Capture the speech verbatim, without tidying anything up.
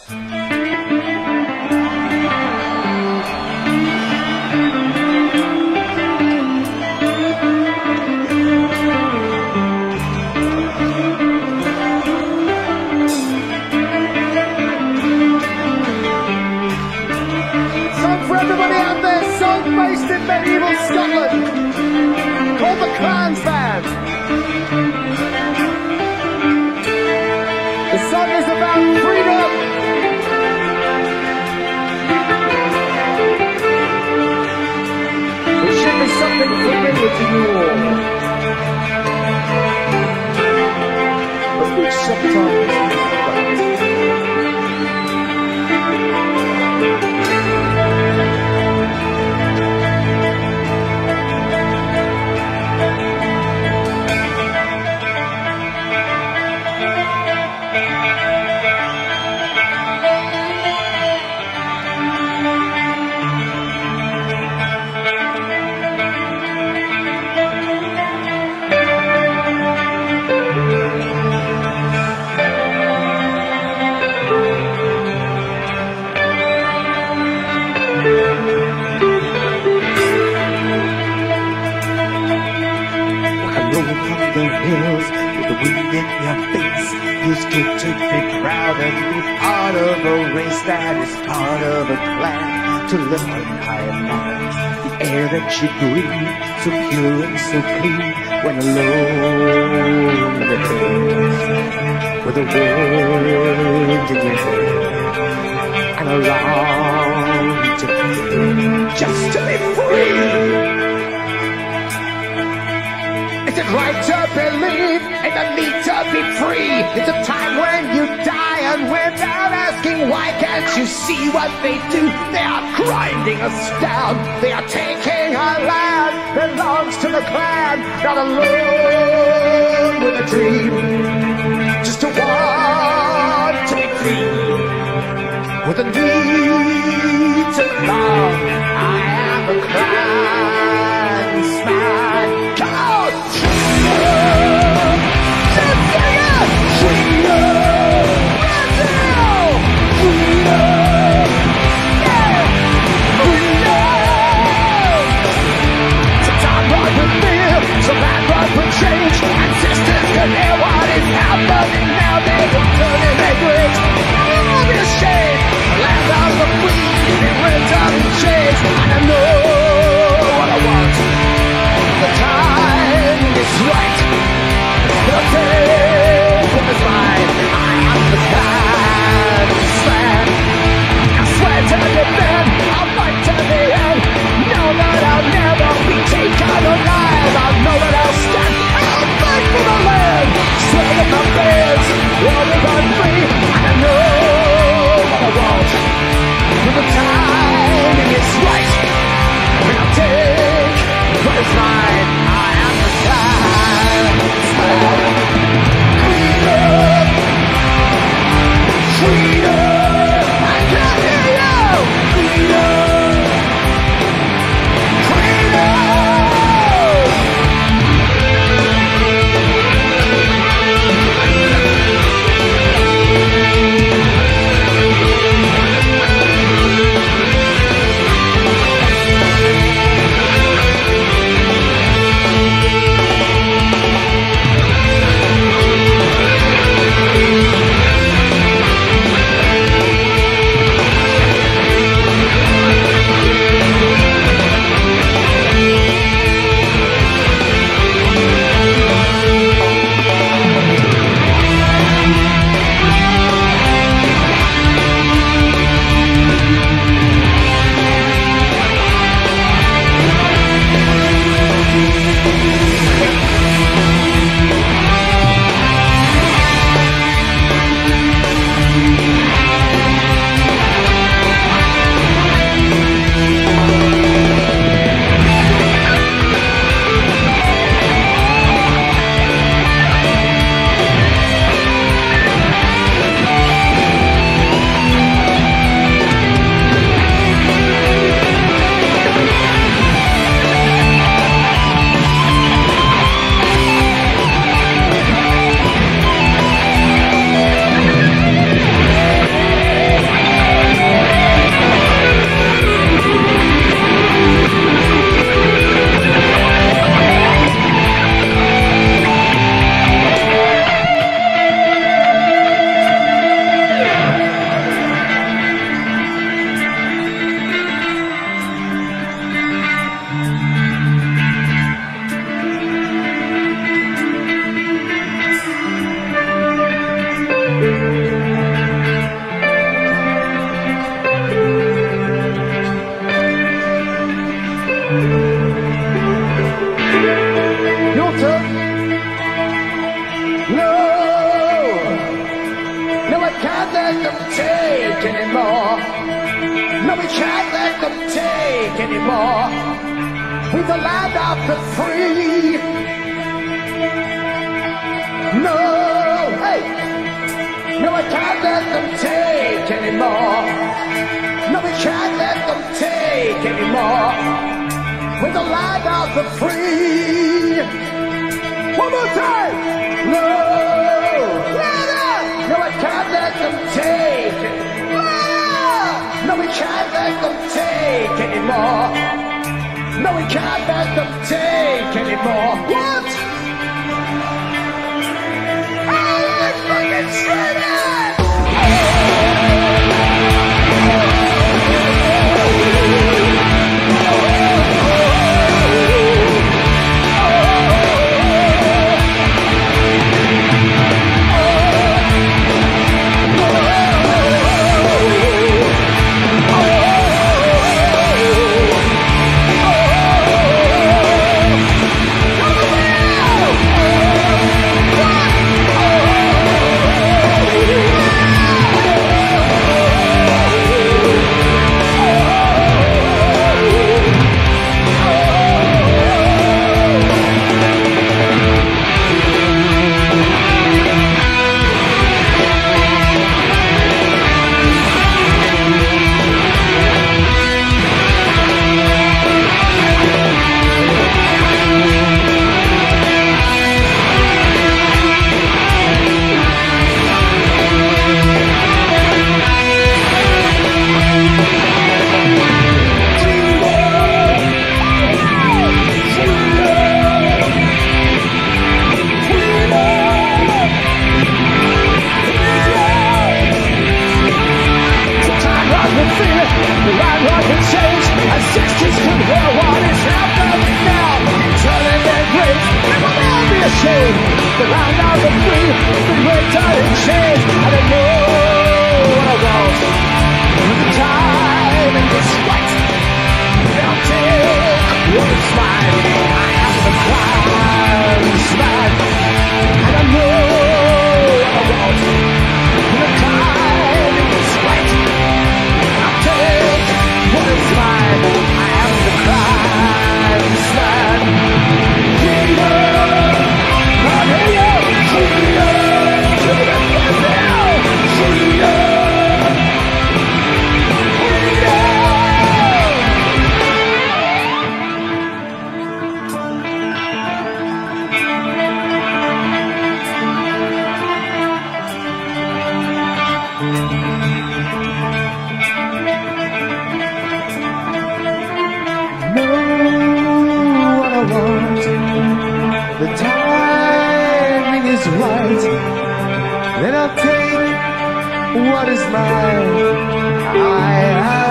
Based in medieval Scotland, called the Clansman. The song is about freedom. It should be something familiar to you all, but which sometimes is forgotten. Hills with the wind in your face. Feels good to be proud and be part of a race that is part of a plan to lift on high and high. The air that you breathe, so pure and so clean, when alone in the hills, with the wind in your hair, and a long to be, just to be free. Is it right to believe in the need to be free? It's a time when you die, and without asking why, can't you see what they do? They are grinding us down. They are taking our land, belongs to the clan. Not alone with a dream, just to want to be free. With a need to belong, I am a Clansman. Come on! So that right for change and system. No, no, I can't let them take anymore. No, we can't let them take anymore. We're the land of the free. No, hey, no, I can't let them take anymore. No, we can't let them take anymore. We're the land of the free. One more time. No, no, I can't let them take it. No, we can't let them take anymore. No, we can't let them take anymore. What? I'm fucking shredded! Then I'll take what is mine. I have